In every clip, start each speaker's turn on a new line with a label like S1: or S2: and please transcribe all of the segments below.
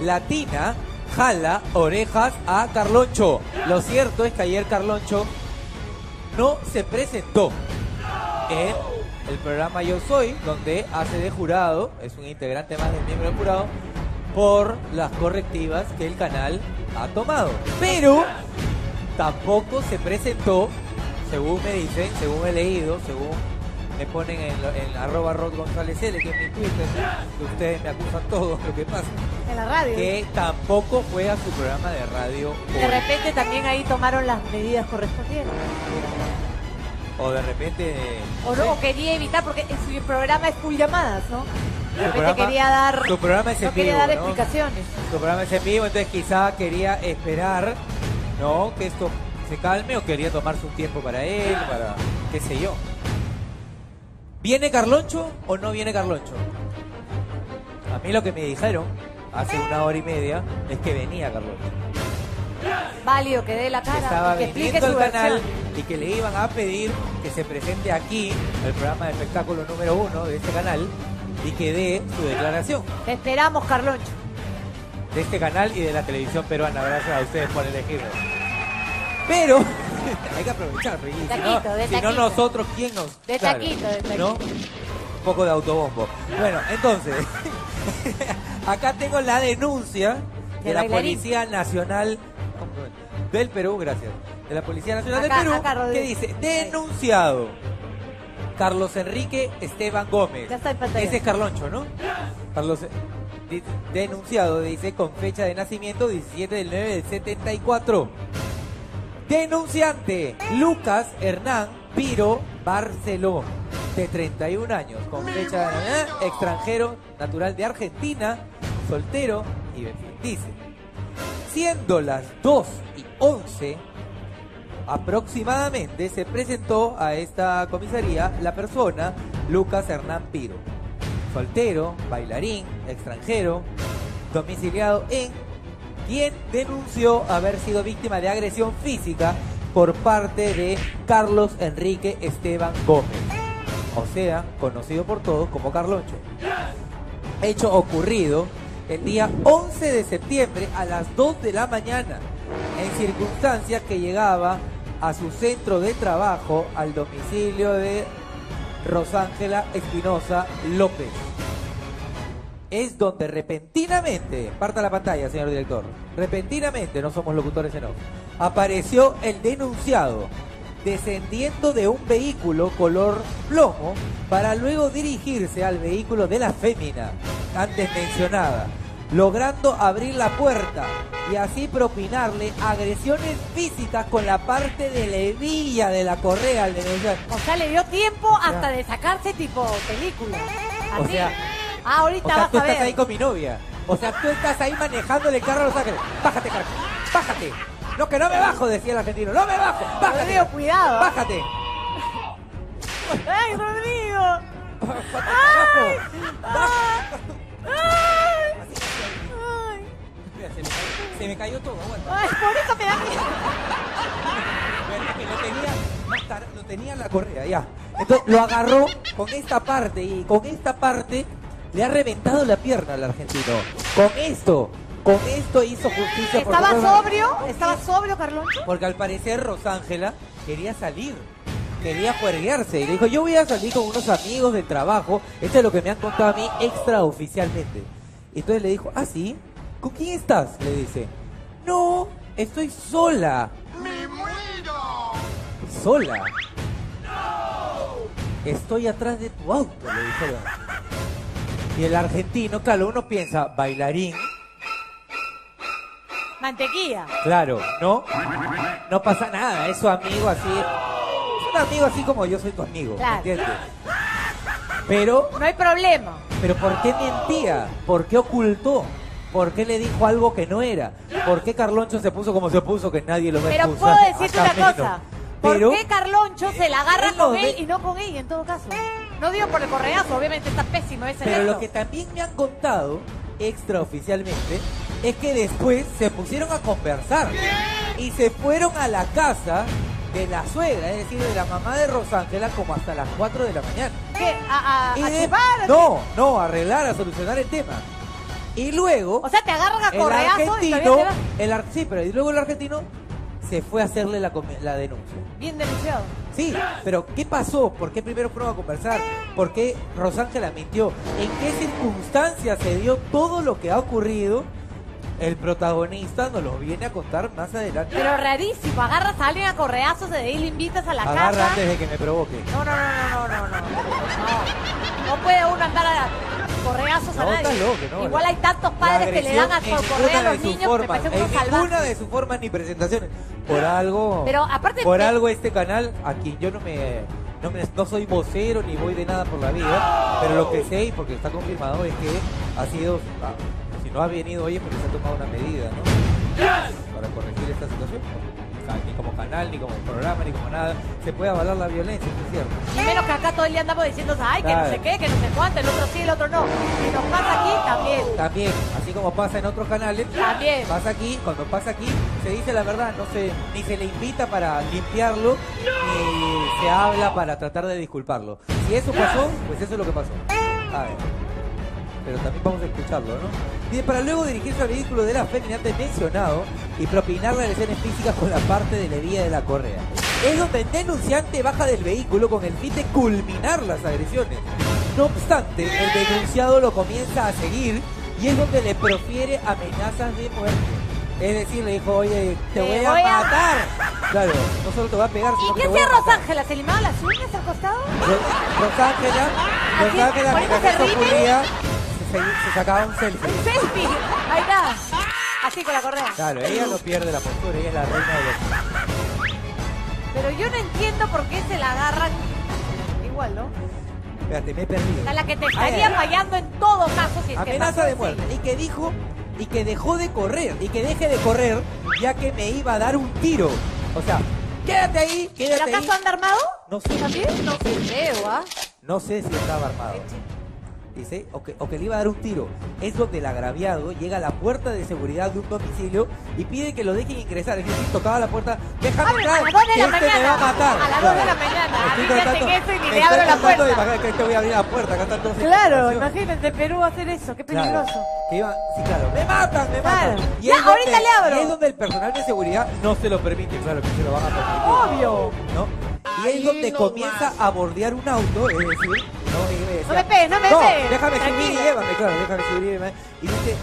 S1: Latina jala orejas a Carloncho. Lo cierto es que ayer Carloncho no se presentó en el programa Yo Soy, donde hace de jurado, es un integrante más del miembro del jurado, por las correctivas que el canal ha tomado. Pero tampoco se presentó, según me dicen, según he leído, según me ponen en @RodGonzalezL, que es mi Twitter, que ustedes me acusan todo lo que pasa.
S2: En la radio.
S1: Que tampoco fue a su programa de radio.
S2: De repente también ahí tomaron las medidas correspondientes.
S1: O de repente...
S2: O, no, o quería evitar, porque en su programa es full llamadas, ¿no? De repente quería dar...
S1: Su programa es en
S2: no quería
S1: vivo,
S2: dar
S1: ¿no?
S2: explicaciones.
S1: Su programa es en vivo, entonces quizá quería esperar, ¿no? Que esto se calme, o quería tomarse un tiempo para él, para qué sé yo. ¿Viene Carloncho o no viene Carloncho? A mí lo que me dijeron hace 1 hora y media es que venía Carloncho.
S2: Válido que dé la
S1: Que
S2: cara,
S1: estaba
S2: y que explique
S1: viniendo
S2: su
S1: al canal
S2: versión.
S1: y que le iban a pedir que se presente aquí, el programa de espectáculo número 1 de este canal, y que dé su declaración.
S2: Te esperamos, Carloncho.
S1: De este canal y de la televisión peruana. Gracias a ustedes por elegirnos. Pero hay que aprovechar, Reyes.
S2: De taquito, de
S1: Si no
S2: taquito.
S1: nosotros, ¿quién nos...?
S2: De
S1: Claro,
S2: taquito, de taquito.
S1: ¿no? Un poco de autobombo. Bueno, entonces, acá tengo la denuncia de la
S2: bailarín.
S1: Policía Nacional del Perú, gracias. De la Policía Nacional
S2: Acá,
S1: del Perú,
S2: acá, Rodrigo.
S1: que dice, denunciado Carlos Enrique Esteban Gómez.
S2: Ya está en pantalla.
S1: Ese es Carloncho, ¿no? Carlos... Denunciado, dice, con fecha de nacimiento 17 del 9 del 74. Denunciante, Lucas Hernán Piro Barceló, de 31 años, con fecha de extranjero, natural de Argentina, soltero, y dice, siendo las 2:11 aproximadamente, se presentó a esta comisaría la persona Lucas Hernán Piro, soltero, bailarín, extranjero, domiciliado en, quien denunció haber sido víctima de agresión física por parte de Carlos Enrique Esteban Gómez, o sea, conocido por todos como Carloncho. Hecho ocurrido el día 11 de septiembre a las 2 de la mañana, en circunstancias que llegaba a su centro de trabajo, al domicilio de Rosángela Espinosa López. Es donde repentinamente, parta la pantalla, señor director, repentinamente, no somos locutores en off, apareció el denunciado descendiendo de un vehículo color plomo para luego dirigirse al vehículo de la fémina antes mencionada, logrando abrir la puerta y así propinarle agresiones físicas con la parte de la hebilla de la correa al denunciar.
S2: O sea, le dio tiempo hasta de sacarse tipo película.
S1: O
S2: Así.
S1: sea,
S2: ahorita
S1: O sea,
S2: vas
S1: tú
S2: a
S1: estás
S2: ver.
S1: ahí con mi novia. O sea, tú estás ahí manejándole el carro a Los Ángeles. Bájate, Carlos. Bájate. No, que no me bajo, decía el argentino. No me bajo. Bájate.
S2: Rodrigo, cuidado.
S1: Bájate.
S2: ¡Ay, Rodrigo!
S1: ¡Ay!
S2: ¡Ay! ¡Ay!
S1: Se me cayó todo. Aguanta.
S2: ¡Ay, por eso me da miedo!
S1: Lo tenía en la correa, ya. Entonces lo agarró con esta parte y con esta parte le ha reventado la pierna al argentino. Con esto hizo justicia. por
S2: ¿Estaba
S1: favor.
S2: sobrio? ¿Estaba sobrio, Carloncho?
S1: Porque al parecer Rosángela quería salir, quería juerguearse y le dijo, yo voy a salir con unos amigos del trabajo, esto es lo que me han contado a mí extraoficialmente. Y entonces le dijo, ¿ah, sí? ¿Con quién estás? Le dice, no, estoy sola.
S3: ¡Me muero!
S1: ¿Sola? Estoy atrás de tu auto, le dijeron. Y el argentino, claro, uno piensa, bailarín,
S2: Mantequilla.
S1: claro, ¿no? No pasa nada, es su amigo así. Es un amigo así como yo soy tu amigo,
S2: Claro.
S1: ¿entiendes? Pero,
S2: No hay problema.
S1: ¿por qué mentía? ¿Por qué ocultó? ¿Por qué le dijo algo que no era? ¿Por qué Carloncho se puso como se puso que nadie lo va a
S2: Pero
S1: expulsar?
S2: puedo decirte
S1: Hasta
S2: una
S1: menos.
S2: cosa. ¿Por
S1: Pero,
S2: qué Carloncho se la agarra
S1: él lo
S2: con él
S1: ve-
S2: y no con ella, en todo caso? No digo por el correazo, obviamente está pésimo ese
S1: Pero
S2: gesto.
S1: lo que también me han contado, extraoficialmente, es que después se pusieron a conversar y se fueron a la casa de la suegra, es decir, de la mamá de Rosángela, como hasta las 4 de la mañana.
S2: ¿Qué? ¿A
S1: Y de-
S2: chupar?
S1: no, a arreglar, a solucionar el tema. Y luego...
S2: O sea, te agarran a
S1: el
S2: correazo y
S1: argentino...
S2: todavía te vas.
S1: Sí, pero y luego el argentino se fue a hacerle la denuncia.
S2: Bien denunciado.
S1: Sí, pero ¿qué pasó? ¿Por qué primero fueron a conversar? ¿Por qué Rosángela mintió? ¿En qué circunstancias se dio todo lo que ha ocurrido? El protagonista nos lo viene a contar más adelante.
S2: Pero rarísimo, agarras a alguien a correazos, de ahí le invitas a la
S1: Agarra
S2: casa.
S1: antes de que me provoque.
S2: No. No puede uno andar a correazos a
S1: No,
S2: nadie.
S1: estás loco, no.
S2: Igual hay tantos padres que le dan a correa a los niños, me parece unos
S1: en ninguna
S2: salvajes.
S1: de sus formas ni presentaciones. Por algo.
S2: Pero aparte
S1: por algo este canal, a quien yo no soy vocero ni voy de nada por la vida, pero lo que sé, y porque está confirmado, es que ha sido, si no ha venido hoy es porque se ha tomado una medida, ¿no? Para corregir esta situación. O sea, ni como canal, ni como programa, ni como nada, se puede avalar la violencia, ¿no es cierto?
S2: Y menos que acá todo el día andamos diciendo, ay, que
S1: Claro.
S2: no sé qué, que no sé cuánto, el otro sí, el otro no. Si nos pasa aquí, también.
S1: También, así como pasa en otros canales,
S2: También.
S1: pasa aquí, cuando pasa aquí, se dice la verdad, ni se le invita para limpiarlo, ni se habla para tratar de disculparlo. Si eso pasó, pues eso es lo que pasó. A ver, pero también vamos a escucharlo, ¿no? Dice, para luego dirigirse al vehículo de la fémina antes mencionado y propinarle lesiones físicas con la parte de la hebilla de la correa. Es donde el denunciante baja del vehículo con el fin de culminar las agresiones. No obstante, el denunciado lo comienza a seguir y es donde le profiere amenazas de muerte. Es decir, le dijo, oye, te voy a matar. Claro, no solo te voy a pegar, sino
S2: ¿Y
S1: que
S2: qué
S1: te voy a
S2: hacía
S1: matar.
S2: Rosángela? ¿Se limaba las uñas al costado?
S1: Rosángela,
S2: ¿por eso
S1: mientras
S2: se
S1: eso
S2: rime?
S1: ocurría, se sacaba un selfie.
S2: ¡Un selfie! Ahí está. Así con la correa.
S1: Claro, ella no pierde la postura, ella es la reina de los...
S2: Pero yo no entiendo por qué se la agarran igual, ¿no?
S1: Espérate, me he perdido.
S2: A la que te estaría fallando en todo caso si es que
S1: Amenaza
S2: pasó
S1: de
S2: así.
S1: muerte. Y que dijo, y que dejó de correr, y que deje de correr, ya que me iba a dar un tiro. O sea, quédate ahí,
S2: ¿Pero
S1: quédate ahí.
S2: acaso anda armado?
S1: No sé.
S2: ¿También? No creo, ¿ah?
S1: No sé si estaba armado. Dice, o que le iba a dar un tiro. Es donde el agraviado llega a la puerta de seguridad de un domicilio y pide que lo dejen ingresar. Es decir, tocaba la puerta, déjame
S2: Abre
S1: entrar,
S2: a las 2 de
S1: que
S2: la
S1: este me va
S2: mañana.
S1: a matar.
S2: A las 2 de la mañana.
S1: Estoy
S2: Fíjate
S1: tratando,
S2: en eso y ni
S1: me
S2: le
S1: estoy
S2: abro la
S1: tratando de
S2: puerta.
S1: imaginar que te voy a abrir la puerta, acá están todos en
S2: Claro,
S1: concentración.
S2: imagínate Perú hacer eso, qué
S1: Claro,
S2: peligroso.
S1: que iban, sí, claro, me matan.
S2: Claro.
S1: Y
S2: Ya,
S1: es donde-
S2: ahorita le abro.
S1: Y es donde el personal de seguridad no se lo permite, claro que se lo van a permitir.
S2: Obvio.
S1: ¿No? Y es
S3: Ahí
S1: donde
S3: no
S1: comienza
S3: más.
S1: a bordear un auto, es decir, ¿no? Y me decía,
S2: No me pegues, no me pegues.
S1: déjame subir y
S2: Tranquilo.
S1: llévame, claro, déjame subir y llévame. Y dice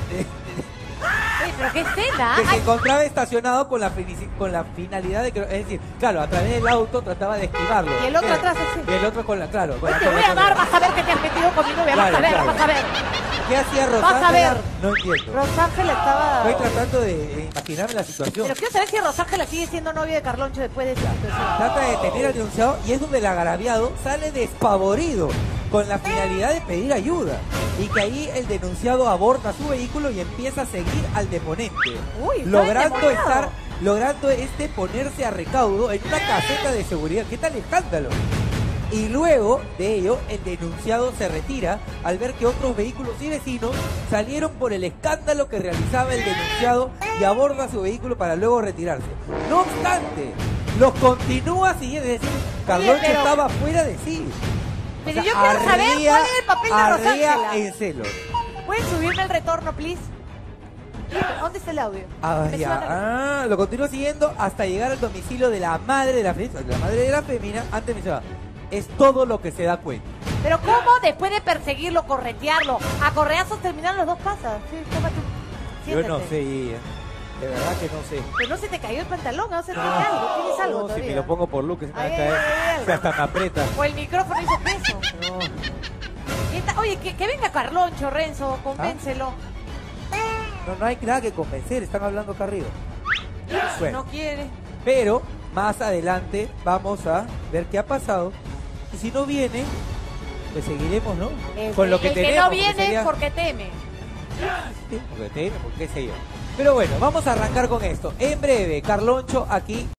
S2: Oye, pero qué escena.
S1: que se
S2: Ay,
S1: encontraba estacionado con la finalidad de que, es decir, claro, a través del auto trataba de esquivarlo.
S2: Y el otro
S1: ¿Qué?
S2: atrás así.
S1: Y el otro con la, claro. con
S2: Oye,
S1: la-
S2: te
S1: con
S2: voy
S1: la
S2: a dar,
S1: correa.
S2: vas a ver que te has metido conmigo, vas
S1: Claro,
S2: a ver,
S1: claro.
S2: vas a ver.
S1: ¿Qué hacía
S2: Vas a
S1: Rosángela?
S2: ver.
S1: No entiendo.
S2: Rosángela estaba...
S1: Estoy tratando de imaginarme la situación.
S2: Pero quiero saber si Rosángela sigue siendo novia de Carloncho después de esa situación.
S1: Trata de detener al denunciado y es donde el agraviado sale despavorido con la finalidad de pedir ayuda. Y que ahí el denunciado aborda su vehículo y empieza a seguir al deponente.
S2: Uy, está endemoniado.
S1: logrando ponerse a recaudo en una caseta de seguridad. ¿Qué tal escándalo? Y luego de ello, el denunciado se retira al ver que otros vehículos y vecinos salieron por el escándalo que realizaba el denunciado y aborda su vehículo para luego retirarse. No obstante, los continúa siguiendo, es decir, Carloncho
S2: pero-
S1: estaba fuera de sí.
S2: Pero yo quiero saber
S1: ardía-
S2: cuál es el papel de
S1: ardía
S2: Rosángela.
S1: en celos.
S2: ¿Pueden subirme el retorno, please? ¿Dónde está el audio?
S1: Ah,
S2: Me
S1: ya.
S2: suena-
S1: Lo continúa siguiendo hasta llegar al domicilio de la madre de la fémina, antes mencionaba. Es todo lo que se da cuenta.
S2: Pero ¿cómo después de perseguirlo, corretearlo, a correazos terminaron los dos casas? Sí, tómate.
S1: Yo
S2: Siéntate.
S1: no sé, de verdad que no sé.
S2: Pero no se te cayó el pantalón, no se te cayó algo, tienes algo
S1: No, si
S2: todavía.
S1: me lo pongo por Luke, se me va a
S2: Ay,
S1: caer.
S2: ay, ay,
S1: Se hasta me aprieta.
S2: O el micrófono hizo peso.
S1: No.
S2: Oye, que venga Carloncho, Renzo, convéncelo.
S1: No hay nada que convencer, están hablando acá arriba. Bueno,
S2: No quiere.
S1: pero más adelante vamos a ver qué ha pasado. Y si no viene, pues seguiremos, ¿no? Con lo que
S2: el
S1: tenemos.
S2: que no
S1: que
S2: viene
S1: sería-
S2: porque teme.
S1: Sí, porque tiene, porque qué sé yo. Pero bueno, vamos a arrancar con esto. En breve, Carloncho aquí